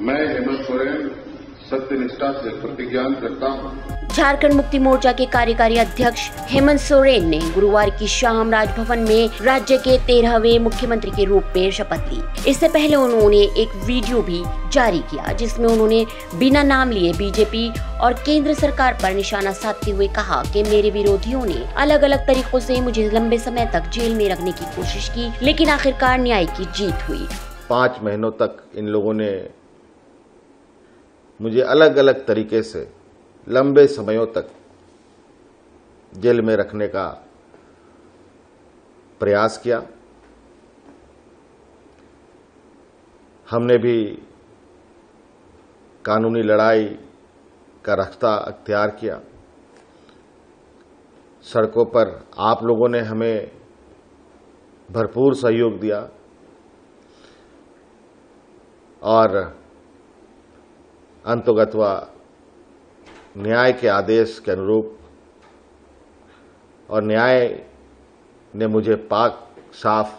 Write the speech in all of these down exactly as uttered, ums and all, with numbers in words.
मैं हेमंत सोरेन सत्यनिष्ठा से प्रतिज्ञा करता हूँ। झारखंड मुक्ति मोर्चा के कार्यकारी अध्यक्ष हेमंत सोरेन ने गुरुवार की शाम राजभवन में राज्य के तेरहवें मुख्यमंत्री के रूप में शपथ ली। इससे पहले उन्होंने एक वीडियो भी जारी किया जिसमें उन्होंने बिना नाम लिए बीजेपी और केंद्र सरकार पर निशाना साधते हुए कहा कि मेरे विरोधियों ने अलग अलग तरीकों से मुझे लंबे समय तक जेल में रखने की कोशिश की, लेकिन आखिरकार न्याय की जीत हुई। पाँच महीनों तक इन लोगों ने मुझे अलग अलग तरीके से लंबे समयों तक जेल में रखने का प्रयास किया। हमने भी कानूनी लड़ाई का रास्ता अख्तियार किया। सड़कों पर आप लोगों ने हमें भरपूर सहयोग दिया और अंतोगत्वा न्याय के आदेश के अनुरूप और न्याय ने मुझे पाक साफ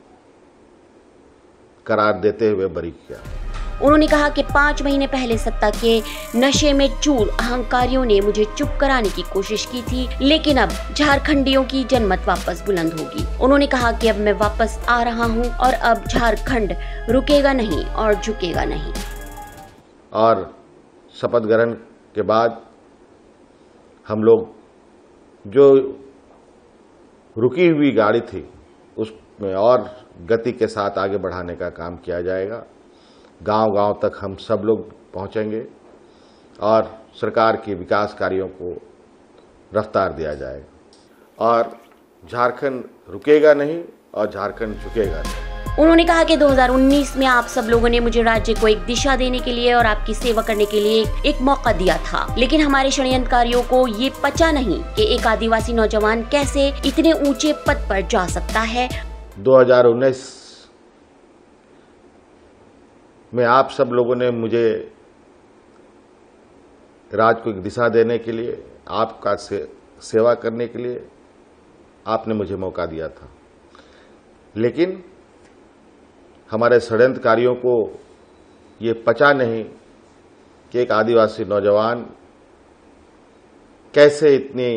करार देते हुए बरी किया। उन्होंने कहा कि पाँच महीने पहले सत्ता के नशे में चूर अहंकारियों ने मुझे चुप कराने की कोशिश की थी, लेकिन अब झारखंडियों की जनमत वापस बुलंद होगी। उन्होंने कहा कि अब मैं वापस आ रहा हूं और अब झारखंड रुकेगा नहीं और झुकेगा नहीं। और शपथ ग्रहण के बाद हम लोग जो रुकी हुई गाड़ी थी उसमें और गति के साथ आगे बढ़ाने का काम किया जाएगा। गांव-गांव तक हम सब लोग पहुंचेंगे और सरकार के विकास कार्यों को रफ्तार दिया जाएगा और झारखंड रुकेगा नहीं और झारखंड झुकेगा नहीं। उन्होंने कहा कि दो हज़ार उन्नीस में आप सब लोगों ने मुझे राज्य को एक दिशा देने के लिए और आपकी सेवा करने के लिए एक मौका दिया था, लेकिन हमारे षड्यंत्रकारियों को ये पचा नहीं कि एक आदिवासी नौजवान कैसे इतने ऊंचे पद पर जा सकता है। दो हज़ार उन्नीस में आप सब लोगों ने मुझे राज्य को एक दिशा देने के लिए, आपका से, सेवा करने के लिए आपने मुझे मौका दिया था, लेकिन हमारे षड्यंत्रकारियों को ये पचा नहीं कि एक आदिवासी नौजवान कैसे इतनी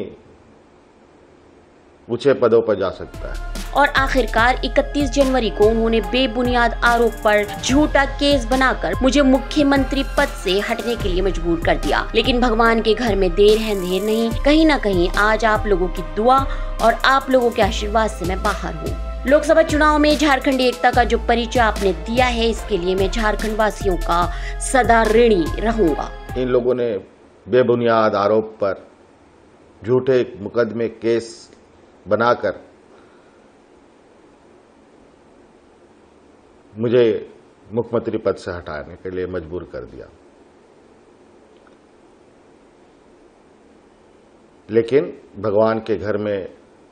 ऊंचे पदों पर जा सकता है। और आखिरकार इकतीस जनवरी को उन्होंने बेबुनियाद आरोप पर झूठा केस बनाकर मुझे मुख्यमंत्री पद से हटने के लिए मजबूर कर दिया, लेकिन भगवान के घर में देर है अंधेर नहीं। कहीं ना कहीं आज आप लोगों की दुआ और आप लोगों के आशीर्वाद से मैं बाहर हूँ। लोकसभा चुनाव में झारखंडी एकता का जो परिचय आपने दिया है, इसके लिए मैं झारखंड वासियों का सदा ऋणी रहूंगा। इन लोगों ने बेबुनियाद आरोप पर झूठे मुकदमे केस बनाकर मुझे मुख्यमंत्री पद से हटाने के लिए मजबूर कर दिया, लेकिन भगवान के घर में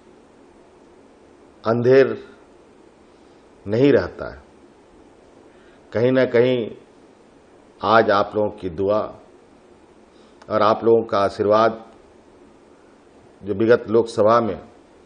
अंधेर नहीं रहता है। कहीं ना कहीं आज आप लोगों की दुआ और आप लोगों का आशीर्वाद जो विगत लोकसभा में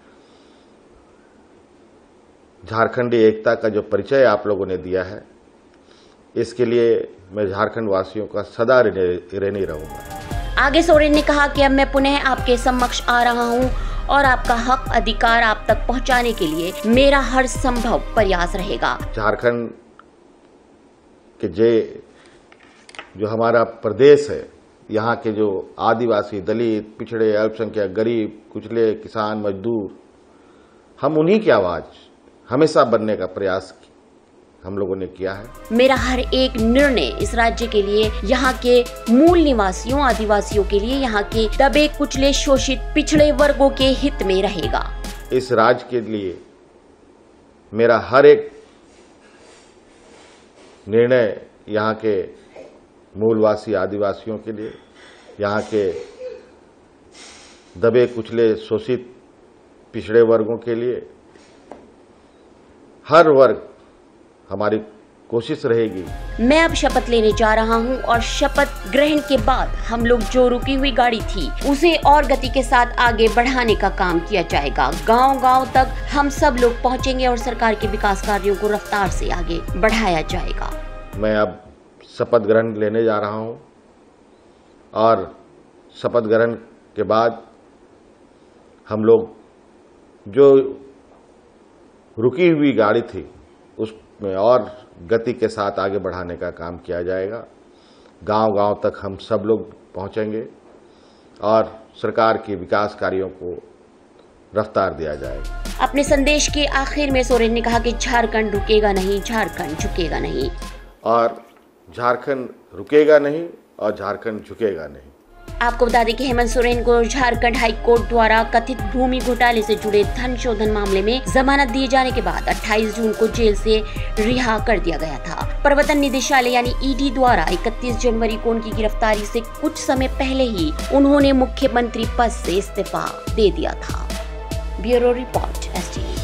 झारखंडी एकता का जो परिचय आप लोगों ने दिया है, इसके लिए मैं झारखंड वासियों का सदा ऋणी रहूंगा। आगे सोरेन ने कहा कि अब मैं पुनः आपके समक्ष आ रहा हूं और आपका हक अधिकार आप तक पहुंचाने के लिए मेरा हर संभव प्रयास रहेगा। झारखंड के जे जो हमारा प्रदेश है, यहाँ के जो आदिवासी, दलित, पिछड़े, अल्पसंख्यक, गरीब, कुचले, किसान, मजदूर, हम उन्हीं की आवाज हमेशा बनने का प्रयास हम लोगों ने किया है। मेरा हर एक निर्णय इस राज्य के लिए, यहाँ के मूल निवासियों आदिवासियों के लिए, यहाँ के दबे कुचले शोषित पिछड़े वर्गों के हित में रहेगा। इस राज्य के लिए मेरा हर एक निर्णय यहाँ के मूलवासी आदिवासियों के लिए, यहाँ के दबे कुचले शोषित पिछड़े वर्गों के लिए, हर वर्ग हमारी कोशिश रहेगी। मैं अब शपथ लेने जा रहा हूं और शपथ ग्रहण के बाद हम लोग जो रुकी हुई गाड़ी थी उसे और गति के साथ आगे बढ़ाने का काम किया जाएगा। गांव-गांव तक हम सब लोग पहुंचेंगे और सरकार के विकास कार्यों को रफ्तार से आगे बढ़ाया जाएगा। मैं अब शपथ ग्रहण लेने जा रहा हूं और शपथ ग्रहण के बाद हम लोग जो रुकी हुई गाड़ी थी उसमें और गति के साथ आगे बढ़ाने का काम किया जाएगा। गांव-गांव तक हम सब लोग पहुंचेंगे और सरकार के विकास कार्यों को रफ्तार दिया जाएगा। अपने संदेश के आखिर में सोरेन ने कहा कि झारखंड रुकेगा नहीं, झारखंड झुकेगा नहीं। और झारखंड रुकेगा नहीं और झारखंड झुकेगा नहीं। आपको बता दें कि हेमंत सोरेन को झारखंड हाई कोर्ट द्वारा कथित भूमि घोटाले से जुड़े धन शोधन मामले में जमानत दिए जाने के बाद अट्ठाईस जून को जेल से रिहा कर दिया गया था। प्रवर्तन निदेशालय यानी ईडी द्वारा इकतीस जनवरी को उनकी गिरफ्तारी से कुछ समय पहले ही उन्होंने मुख्यमंत्री पद से इस्तीफा दे दिया था। Bureau report S T we.